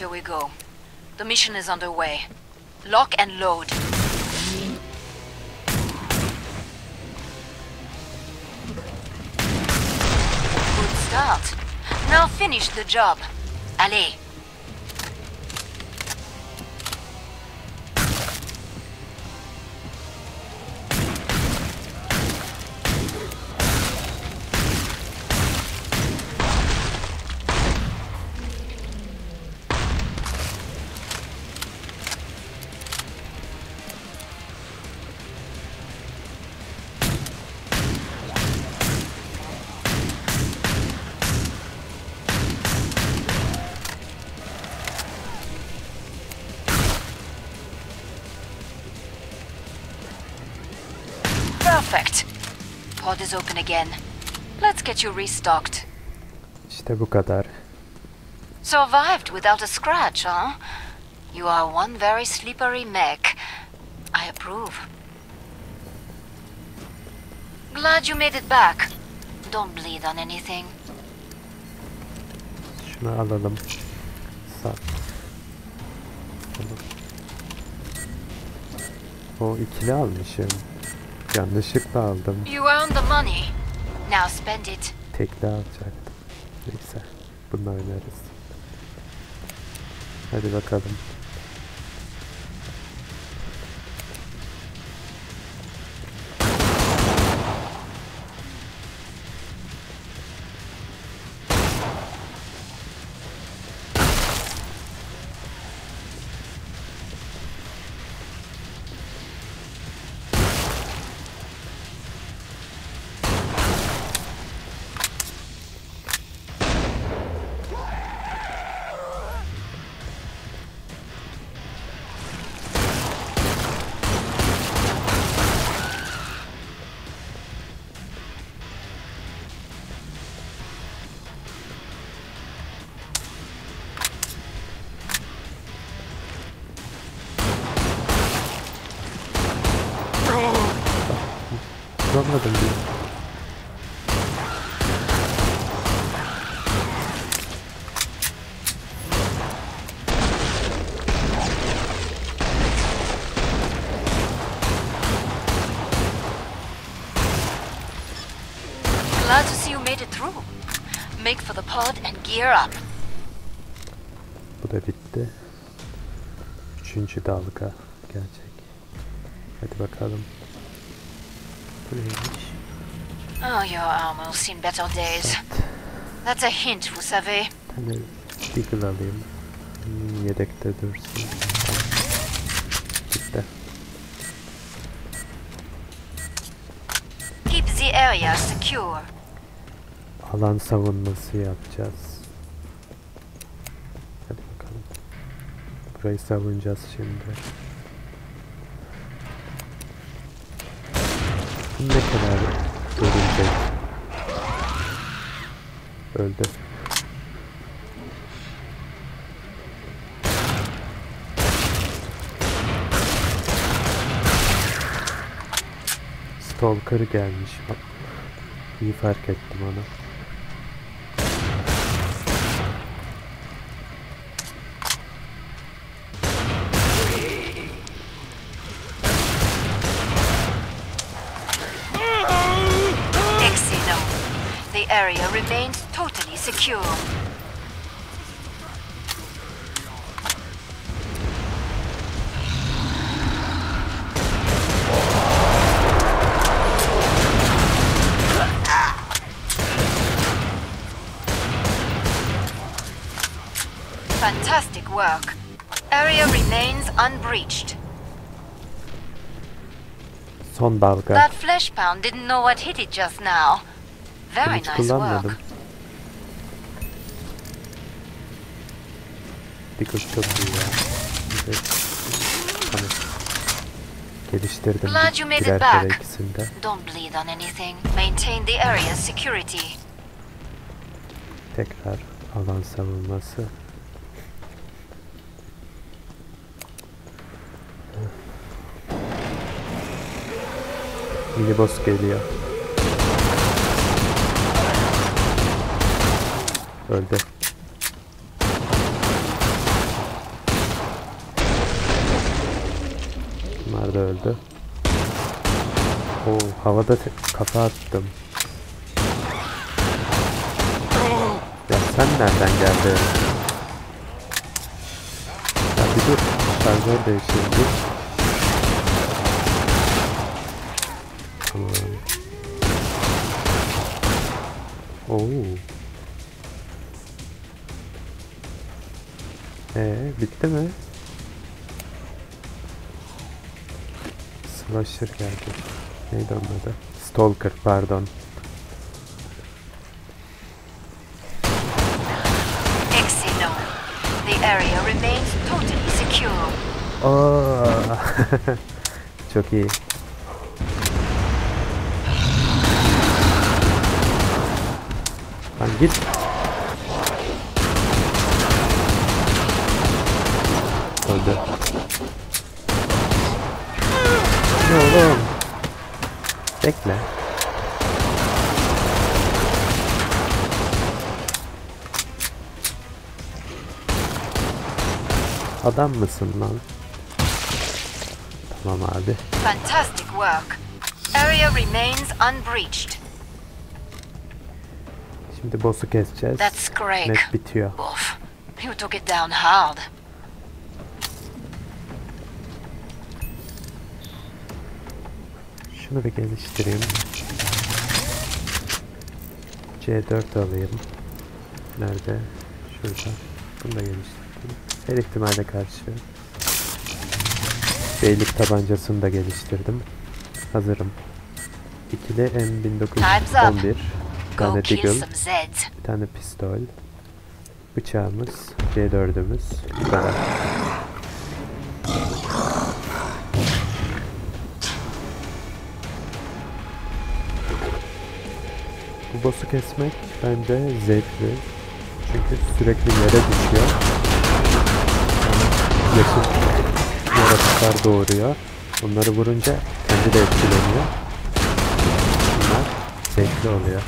Here we go. The mission is underway. Lock and load. Good start. Now finish the job. Allez. Perfect. Pod is open again. Let's get you restocked. İşte bu kadar. Survived without a scratch, huh? You are one very slippery mech. I approve. Glad you made it back. Don't bleed on anything. Şunu alalım. Sağ. O ikili almışım. Yanlışlıkla aldım. You earned the money. Now spend it. Tekli alacaktım. Neyse. Bunu oynarız. Hadi bakalım. Anladım diyor. Glad to see you made it through. Make for the pod and gear up. Bu da bitti. Üçüncü dalga gelecek. Hadi bakalım. Oh, your armor's seen better days. That's a hint, vous savez. Hani Deagle alayım. Yedekte dursun. Bitti. Keep the area secure. Alan savunması yapacağız. Hadi bakalım. Burayı savunacağız şimdi. Ne kadar görülecek? Öldü. Stalker gelmiş. Bak. İyi fark ettim onu. The area remains totally secure. Fantastic work. Area remains unbreached. Son dalga. That flesh pound didn't know what hit it just now. Very Hiç nice kullanmadım. work. Deagle çok iyi ya. Tamam. Geliştirdim Glad you made birer it kere back. ikisinde. Don't bleed on anything. Maintain the area's security. Tekrar alan savunması. Mini boss geliyor. Öldü. da öldü. Oo, havada kafa attım. Ya sen nereden geldin? Ya bir dur. Şarjör değiştirdi. Tamam. Oo. Bitti mi? Slasher geldi. Neydi onun adı? Stalker, pardon. Excellent. The area remains totally secure. Aa. Çok iyi. Lan git. Öldü. Ne oğlum? Bekle. Adam mısın lan? Tamam abi. Fantastic work. Area remains unbreached. Şimdi boss'u keseceğiz. That's great. Net bitiyor. Wolf, you took it down hard. Şunu bir geliştireyim. C4 alayım. Nerede? Şurada. Bunu da geliştireyim. Her ihtimale karşı. Beylik tabancasını da geliştirdim. Hazırım. İkili M1911. Bir Go tane kill Deagle. some Zeds. Bir tane pistol. Bıçağımız. C4'ümüz. Bu kadar. Bu boss'u kesmek bence zevkli. Çünkü sürekli yere düşüyor. Yeşil yaratıklar doğuruyor. Onları vurunca kendi de etkileniyor. Bunlar zevkli oluyor.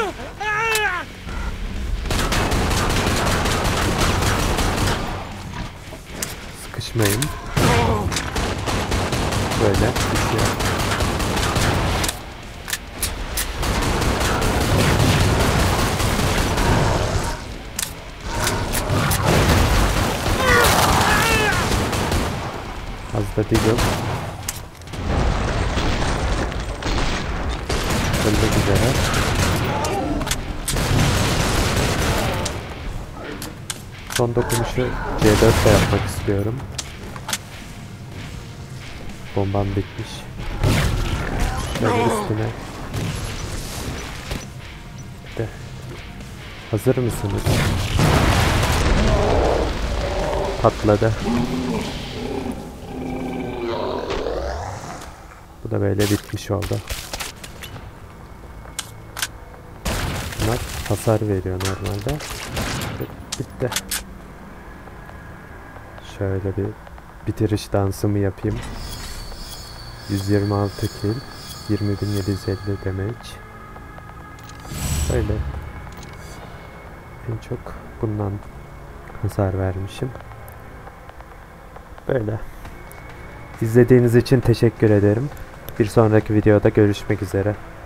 Sıkışmayın. Böyle düşüyor. Az da Deagle. Ölmek üzere. Son dokunuşu C4 ile yapmak istiyorum. Bombam bitmiş. Şöyle üstüne. De. Hazır mısınız? Patladı. Bu da böyle bitmiş oldu. Bunlar hasar veriyor normalde. Bitti. Şöyle bir bitiriş dansımı yapayım. 126 kill, 20.750 damage. Böyle. En çok bundan hasar vermişim. Böyle. İzlediğiniz için teşekkür ederim. Bir sonraki videoda görüşmek üzere.